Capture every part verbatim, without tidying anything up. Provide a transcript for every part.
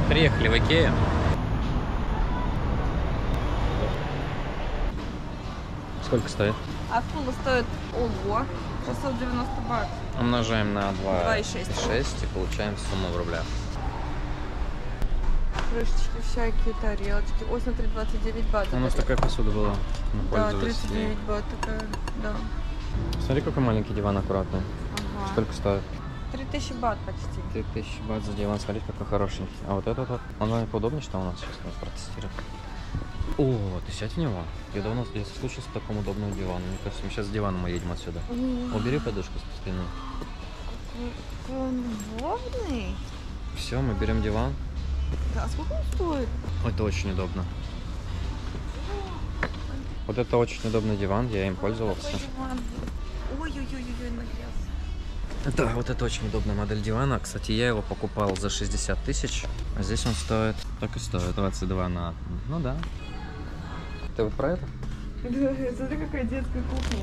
Приехали в Икею. Сколько стоит? А стула стоит, ого, шестьсот девяносто бат. Умножаем на два и шесть шесть и получаем сумму в рублях. Крышечки всякие, тарелочки. Ой, смотри, двадцать девять бат. У нас такая посуда была. Мы Да, пользовались тридцать ей. девять бат такая, да. Смотри, какой маленький диван аккуратный. Ага. Сколько стоит? три тысячи бат почти. три тысячи бат за диван. Смотри, какой хорошенький. А вот этот вот, он вам поудобнее, что у нас сейчас надо протестировать. О, ты сядь в него. Я давно я соскучился по такому удобному дивану. Мне кажется, мы сейчас с диваном мы едем отсюда. Ой, Убери подушку с спины. какой он удобный. Все, мы берем диван. Да, а сколько он стоит? Это очень удобно. Вот это очень удобный диван, я им пользовался. Ой-ой-ой-ой, нагрелся. Да, вот это очень удобная модель дивана. Кстати, я его покупал за шестьдесят тысяч, а здесь он стоит, так и стоит, двадцать два на... Ну да. Ты вот про это? Да, смотри, какая детская кухня.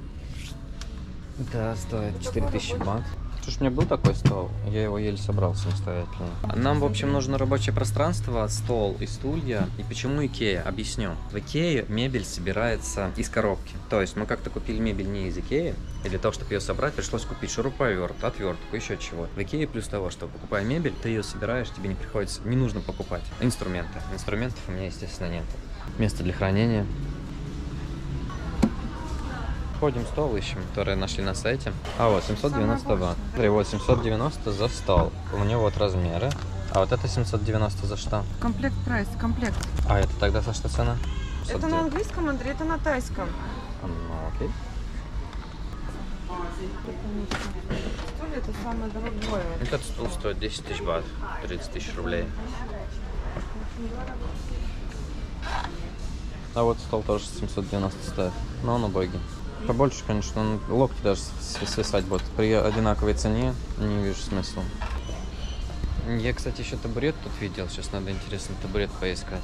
Да, стоит четыре тысячи бат. Слушай, у меня был такой стол, я его еле собрал самостоятельно. Нам, в общем, нужно рабочее пространство, стол и стулья. И почему Икея? Объясню. В Икее мебель собирается из коробки. То есть мы как-то купили мебель не из Икеи, и для того, чтобы ее собрать, пришлось купить шуруповерт, отвертку, еще чего. В Икее плюс того, что покупая мебель, ты ее собираешь, тебе не приходится, не нужно покупать инструменты. Инструментов у меня, естественно, нет. Место для хранения. Ходим, стол ищем, который нашли на сайте. А вот семьсот девяносто бат. Смотри, вот семьсот девяносто за стол. У него вот размеры. А вот это семьсот девяносто за что? Комплект прайс, комплект. А это тогда за что цена? Это на английском, Андрей, это на тайском. Ну, окей. Стулья это самое дорогое. Этот стул стоит десять тысяч бат, тридцать тысяч рублей. А вот стол тоже семьсот девяносто стоит, но он убогий. Побольше, конечно, он локти даже свисать будет. При одинаковой цене не вижу смысла. Я, кстати, еще табурет тут видел. Сейчас надо, интересно, табурет поискать.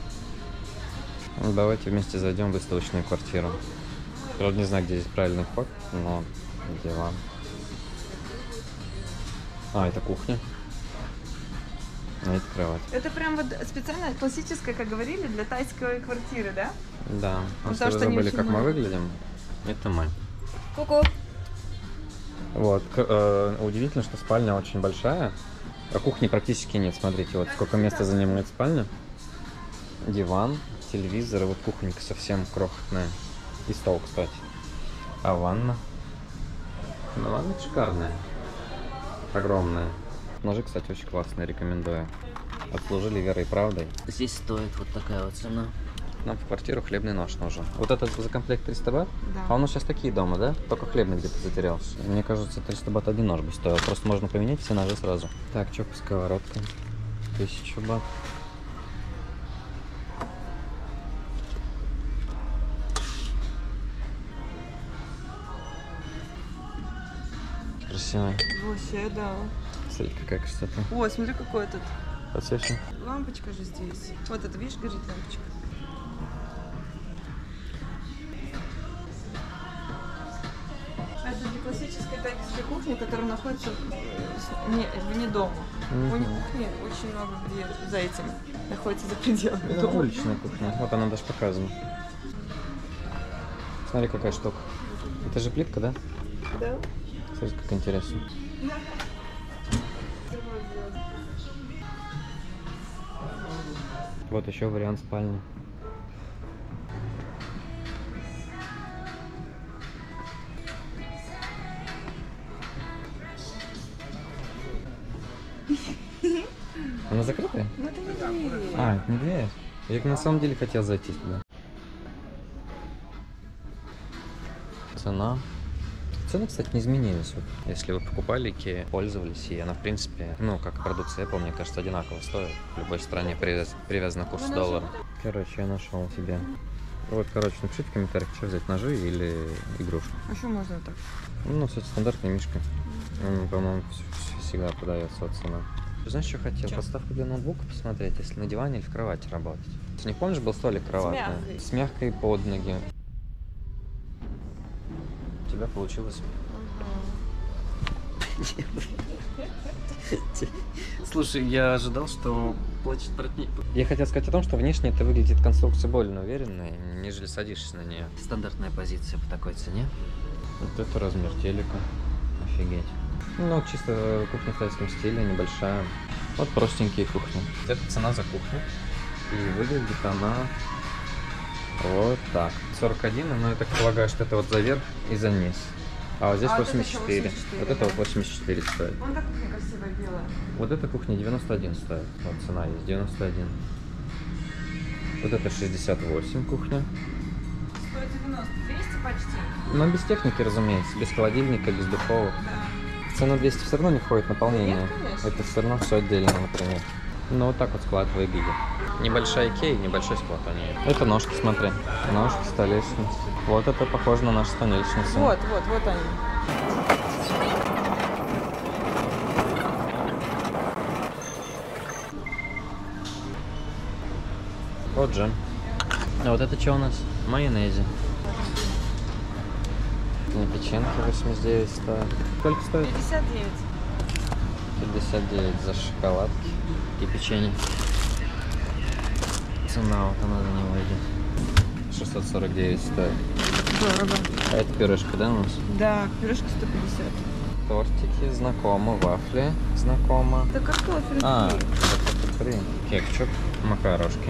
Давайте вместе зайдем в выставочную квартиру. Правда, не знаю, где здесь правильный вход, но диван. А, это кухня. А это кровать. Это прям вот специально классическая, как говорили, для тайской квартиры, да? Да. Ну, Если потому вы что они забыли, очень как мы много. выглядим, это мы. Ку-ку. Вот. К- э, удивительно, что спальня очень большая, а кухни практически нет. Смотрите, вот сколько места занимает спальня. Диван, телевизор, и вот кухонька совсем крохотная. И стол, кстати. А ванна? Ну, ванна шикарная. Огромная. Ножи, кстати, очень классные, рекомендую. Отслужили верой и правдой. Здесь стоит вот такая вот цена. Нам в квартиру хлебный нож нужен. Вот этот за комплект триста бат? Да. А у нас сейчас такие дома, да? Только хлебный где-то затерялся. Мне кажется, триста бат один нож бы стоил. Просто можно поменять все ножи сразу. Так, что по сковородкам? тысяча бат. Красивый. Вообще, да. Смотри, какая красота. Ой, смотри, какой этот. Подсвечен. Лампочка же здесь. Вот это, видишь, горит лампочка. Это не классическая тайская кухня, которая находится вне, вне дома. Мгм. У них кухни очень много где за этим находится за пределами Это дома. уличная кухня. Вот она даже показана. Смотри, какая штука. Это же плитка, да? Да? Смотри, как интересно. Вот еще вариант спальни. Она закрытая? Ну это не дверь. А, это не дверь. Я на самом деле хотел зайти туда. Цена. Цены, кстати, не изменились. Вот, если вы покупали Икеа, пользовались, и она, в принципе, ну, как продукция, я помню, кажется, одинаково стоит. В любой стране привяз... привязан курс доллара. Короче, я нашел тебе. Вот, короче, напишите в комментариях, что взять, ножи или игрушку. А что можно так? Ну, кстати, стандартная мишка. Он, по-моему, всегда подается от цены. Знаешь, что хотел? Чё? Подставку для ноутбука посмотреть, если на диване или в кровати работать. Ты не помнишь, был столик кроватный? мягкой. С мягкой под ноги. У тебя получилось. Слушай, я ожидал, что плачет воротник. Я хотел сказать о том, что внешне это выглядит конструкция более уверенной, нежели садишься на нее. Стандартная позиция по такой цене. Вот это размер телека. Офигеть. Ну, чисто кухня в тайском стиле, небольшая. Вот простенькие кухни. Это цена за кухню. И выглядит она вот так. сорок один, но я так полагаю, что это вот за верх и за низ. А вот здесь а восемьдесят четыре. Вот это вот восемьдесят четыре стоит. Вон так кухня красивая, белая. Вот эта кухня девяносто один стоит. Вот цена есть, девяносто один. Вот это шестьдесят восемь кухня. сто девяносто, двести почти. Но без техники, разумеется. Без холодильника, без духовок. Да. В цену двести все равно не входит наполнение. Нет, конечно. Это все равно все отдельно, например. Ну вот так вот склад выглядит. Небольшая икея, небольшой склад у нее. Это ножки, смотри. Ножки, столешницы. Вот это похоже на нашу столешницу. Вот, вот, вот они. Вот же. А вот это что у нас? Майонезе. Печеньки восемьдесят девять стоят. Сколько стоит? пятьдесят девять. пятьдесят девять за шоколадки и печенье. Цена вот она за него идет. шестьсот сорок девять стоит. Дорого. А это пюрешка, да, у нас? Да, пюрешка сто пятьдесят. Тортики знакомо, вафли знакомо. Это картофель. А, это фри. Кетчуп, макарошки.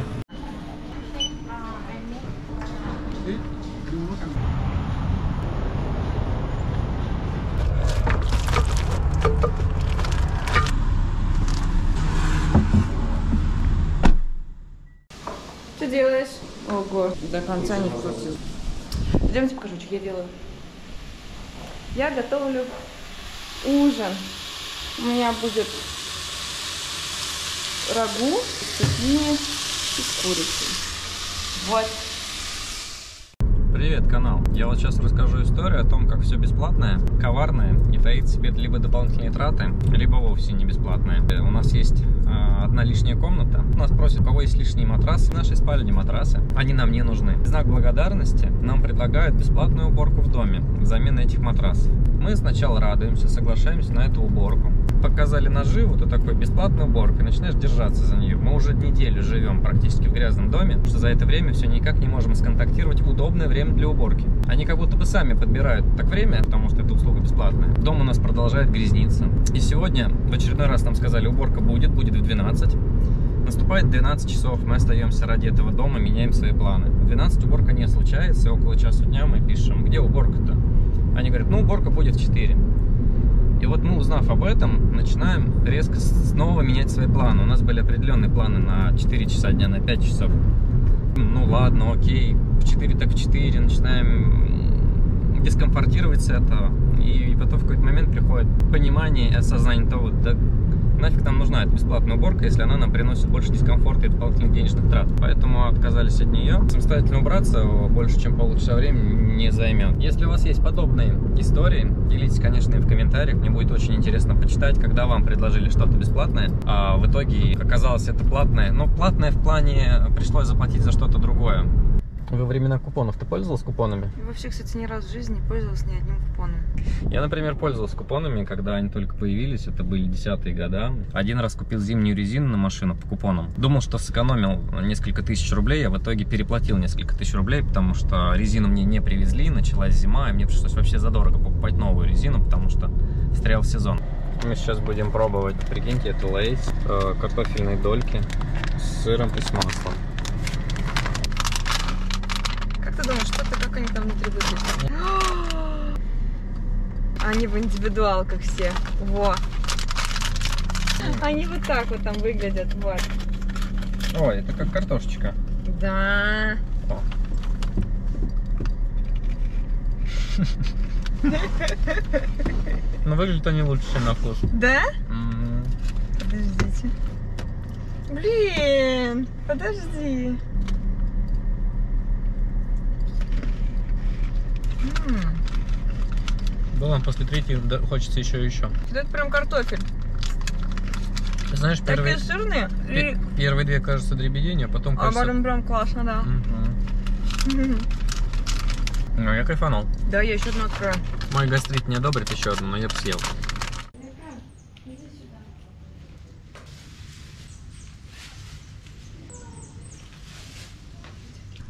Что делаешь? Ого, до конца не вкусил. Идемте покажу, что я делаю. Я готовлю ужин. У меня будет рагу с цукини и с курицей. Вот. Привет, канал! Я вот сейчас расскажу историю о том, как все бесплатное, коварное и таит в себе либо дополнительные траты, либо вовсе не бесплатное. У нас есть э, одна лишняя комната. Нас просят, у кого есть лишние матрасы. В нашей спальне матрасы. Они нам не нужны. В знак благодарности нам предлагают бесплатную уборку в доме взамен этих матрасов. Мы сначала радуемся, соглашаемся на эту уборку. Показали наживу, то такой бесплатная уборка, и начинаешь держаться за нее. Мы уже неделю живем практически в грязном доме, потому что за это время все никак не можем сконтактировать удобное время для уборки. Они как будто бы сами подбирают так время, потому что эта услуга бесплатная. Дом у нас продолжает грязниться. И сегодня в очередной раз нам сказали, уборка будет, будет в двенадцать. Наступает двенадцать часов, мы остаемся ради этого дома, меняем свои планы. В двенадцать уборка не случается, около часу дня мы пишем, где уборка-то? Они говорят, ну уборка будет в четыре. И вот мы, узнав об этом, начинаем резко снова менять свои планы. У нас были определенные планы на четыре часа дня, на пять часов. Ну ладно, окей, в четыре так в четыре, начинаем дискомфортировать с этого. И потом в какой-то момент приходит понимание и осознание того, да нафиг нам нужна эта бесплатная уборка, если она нам приносит больше дискомфорта и дополнительных денежных трат. Поэтому отказались от нее. Самостоятельно убраться больше, чем полчаса времени не займет. Если у вас есть подобные истории, делитесь, конечно, и в комментариях. Мне будет очень интересно почитать, когда вам предложили что-то бесплатное, а в итоге оказалось это платное. Но платное в плане пришлось заплатить за что-то другое. Во времена купонов ты пользовалась купонами? Вообще, кстати, ни разу в жизни не пользовалась ни одним купоном. Я, например, пользовался купонами, когда они только появились, это были десятые года. Один раз купил зимнюю резину на машину по купонам. Думал, что сэкономил несколько тысяч рублей, а в итоге переплатил несколько тысяч рублей, потому что резину мне не привезли, началась зима, и мне пришлось вообще задорого покупать новую резину, потому что встрял сезон. Мы сейчас будем пробовать, прикиньте, это лейс, э, картофельные дольки с сыром и с маслом. Как ты думаешь, что-то, как они там внутри выглядят? Они в индивидуалках все. Во. Они вот так вот там выглядят. Вот. Ой, это как картошечка. Да. О. Но выглядят они лучше, чем на вкус. Да? М-м. Подождите. Блин, подожди. Да, после третьей хочется еще и еще. Это прям картофель. Знаешь, первые, такие сырные. пе первые две кажутся дребедень, а потом А кажется... потом прям классно, да. Угу. Ну, я кайфанул. Да, я еще одну открою. Мой гастрит не одобрит еще одну, но я бы съел.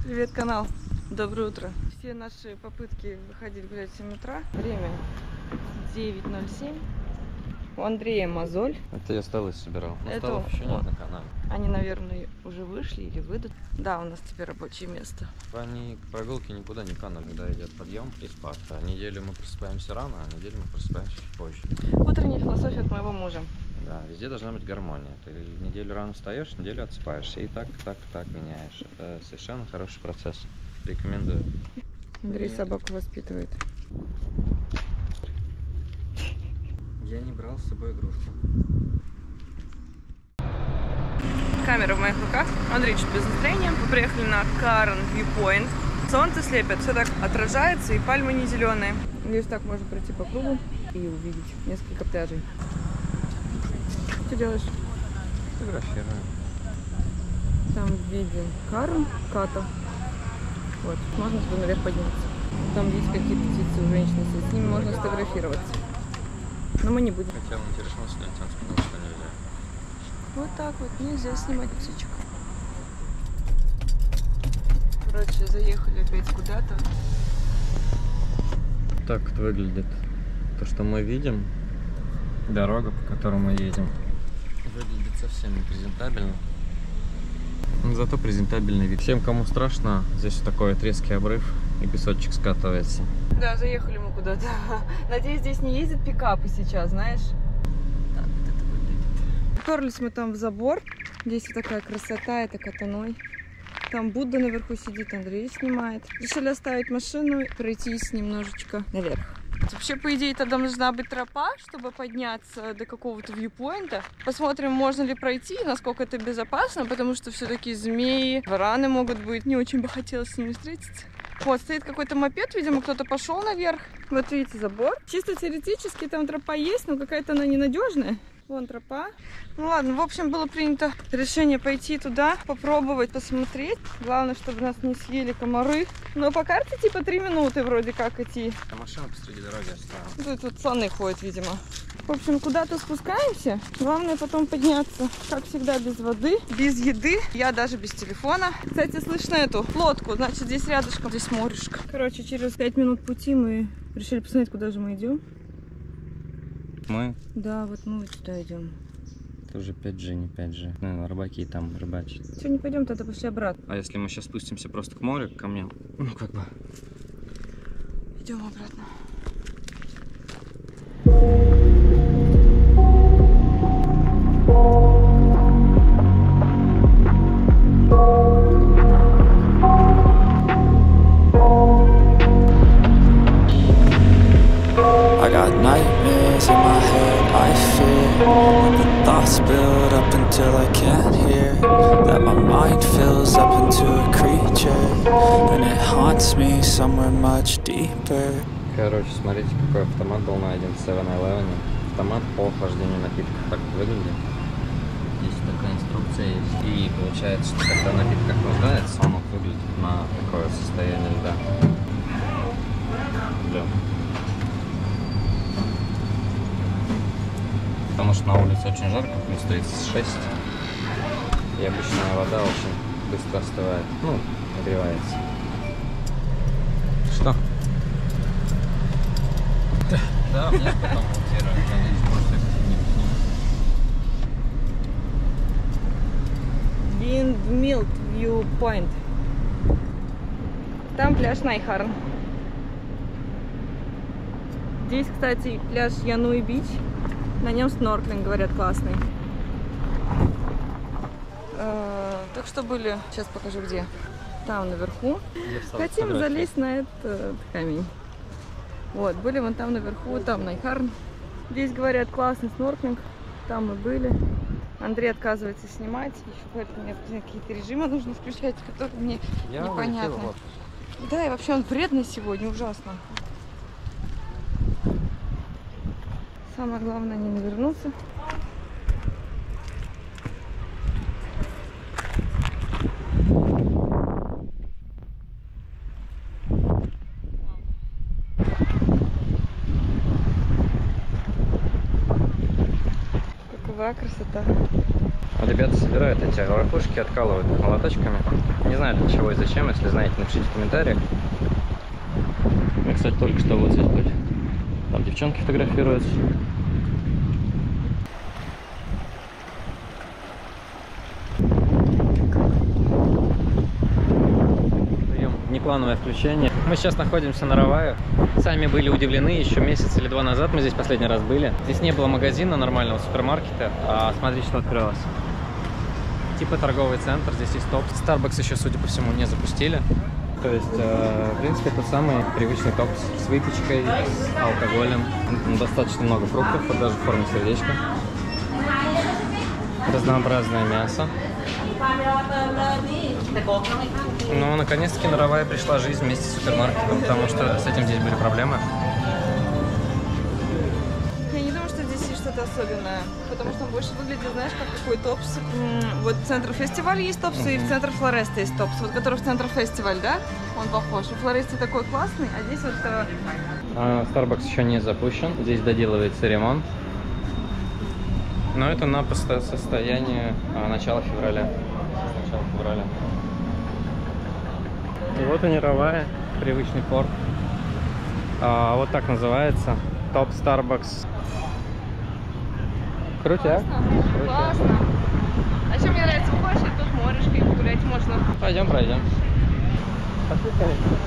Привет, канал. Доброе утро. Все наши попытки выходить гулять в семь утра. Время девять ноль семь. У Андрея мозоль. Это я столы собирал. Но Это столов еще нет он. на канале. Они, наверное, уже вышли или выйдут. Да, у нас теперь рабочее место. Они прогулки никуда не канули, когда идет подъем и спад. А неделю мы просыпаемся рано, а неделю мы просыпаемся чуть позже. Утренняя философия от моего мужа. Да, везде должна быть гармония. Ты неделю рано встаешь, неделю отсыпаешься. И так, так, так меняешь. Это совершенно хороший процесс. Рекомендую. Андрей собаку воспитывает. Я не брал с собой игрушку. Камера в моих руках. Андрей чуть без настроения. Мы приехали на Карен Viewpoint. Солнце слепит, все так отражается, и пальмы не зеленые. Здесь так можно пройти по кругу и увидеть несколько пляжей. Что делаешь? Фотографирую. Там виден Карен, Ката. Вот, можно туда наверх подняться. Там есть какие-то птицы у женщины, с ними можно сфотографироваться. Но мы не будем. Хотел интересно снять, он сказал, что нельзя. Вот так вот, нельзя снимать птичек. Короче, заехали опять куда-то. Так вот выглядит то, что мы видим. Дорога, по которой мы едем, выглядит совсем не презентабельно. Но зато презентабельный вид. Всем, кому страшно, здесь вот такой вот резкий обрыв и песочек скатывается. Да, заехали мы куда-то. Надеюсь, здесь не ездят пикапы сейчас, знаешь? Так вот это выглядит. Уперлись мы там в забор. Здесь вот такая красота, это Котоной. Там Будда наверху сидит, Андрей снимает. Решили оставить машину и пройтись немножечко наверх. Вообще, по идее, тогда должна быть тропа, чтобы подняться до какого-то вьюпоинта. Посмотрим, можно ли пройти, насколько это безопасно, потому что все-таки змеи, вараны могут быть. Не очень бы хотелось с ними встретиться. Вот, стоит какой-то мопед, видимо, кто-то пошел наверх. Вот видите, забор. Чисто теоретически там тропа есть, но какая-то она ненадежная. Вон тропа. Ну ладно, в общем, было принято решение пойти туда, попробовать, посмотреть. Главное, чтобы нас не съели комары. Но по карте типа три минуты вроде как идти. А машина посреди дороги оставила. Тут вот слоны ходят, видимо. В общем, куда-то спускаемся. Главное потом подняться. Как всегда, без воды, без еды. Я даже без телефона. Кстати, слышно эту лодку. Значит, здесь рядышком, здесь морешко. Короче, через пять минут пути мы решили посмотреть, куда же мы идем. Мы? Да, вот мы вот сюда идем. Это уже пять джи, не пять джи. Ну, рыбаки там рыбачат. Все, не пойдем, тогда пошли обратно. А если мы сейчас спустимся просто к морю, к камням, ну как бы... Идем обратно. I got nightmares in my head, I fear the thoughts build up until I can't hear. That my mind fills up into a creature, and it haunts me somewhere much deeper. Короче, смотрите, какой автомат был найден в севен элевен. Автомат по охлаждению напитков. Так выглядит. Здесь такая инструкция есть. И получается, что когда напиток охлаждается, он вот выглядит на такое состояние льда. Да. Потому что на улице очень жарко, плюс тридцать шесть. И обычная вода очень быстро остывает. Ну, нагревается. Что? Да, мне потом монтировать, конечно, просто Windmill Viewpoint. Там пляж Найхарн. Здесь, кстати, пляж Януи-Бич. На нем снорклинг, говорят, классный. Э, так что были... Сейчас покажу, где. Там наверху. Хотим залезть на этот камень. Вот, были вон там наверху, там Найхарн. Здесь, говорят, классный снорклинг. Там мы были. Андрей отказывается снимать. Еще говорит, мне какие-то режимы нужно включать, которые мне Я непонятны. Да, и вообще он вредный сегодня, ужасно. Самое главное не навернуться. Какова красота. Вот ребята собирают эти ракушки, откалывают их молоточками. Не знаю для чего и зачем, если знаете, напишите в комментариях. Мы, кстати, только что вот здесь были. Там девчонки фотографируются. Даем неплановое включение. Мы сейчас находимся на Равае. Сами были удивлены, еще месяц или два назад мы здесь последний раз были. Здесь не было магазина, нормального супермаркета, а смотрите, что открылось. Типа торговый центр, здесь есть топ. Starbucks еще, судя по всему, не запустили. То есть, э, в принципе, это самый привычный топ с выпечкой, с алкоголем. Достаточно много фруктов, вот даже в форме сердечка. Разнообразное мясо. Ну, наконец-таки на Равае пришла жизнь вместе с супермаркетом, потому что с этим здесь были проблемы. Я не думаю, что здесь есть что-то особенное, потому что он больше выглядит, знаешь, как какой топс. Вот в центре фестиваля есть топс, uh-huh. и в центре Флореста есть топс, вот который в центре фестиваль, да? Он похож. В Флоресте такой классный, а здесь вот... А, Starbucks еще не запущен, здесь доделывается ремонт. Но это на состояние а, начала февраля. Начала февраля. И вот они, Равае, привычный порт. А, вот так называется. Топ Starbucks. Крутяк. Классно. Классно. А еще мне нравится, выходишь, и тут морешкой гулять можно. Пойдем, пройдем. Пошли, конечно.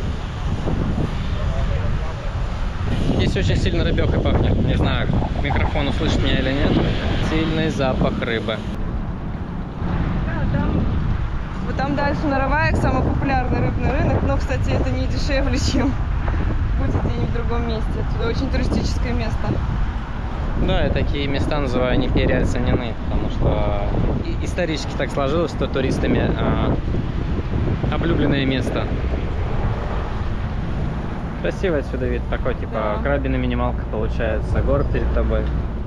Здесь очень сильно рыбёкой пахнет. Не знаю, микрофон услышит меня или нет. Сильный запах рыбы. Да, там, вот там дальше на Равае самый популярный рыбный рынок. Но, кстати, это не дешевле, чем будет где-нибудь в другом месте. Это очень туристическое место. Да, я такие места называю не переоценены, потому что исторически так сложилось, что туристами а, облюбленное место. Красивый отсюда вид, такой, типа, да. Крабиная минималка получается, город перед тобой.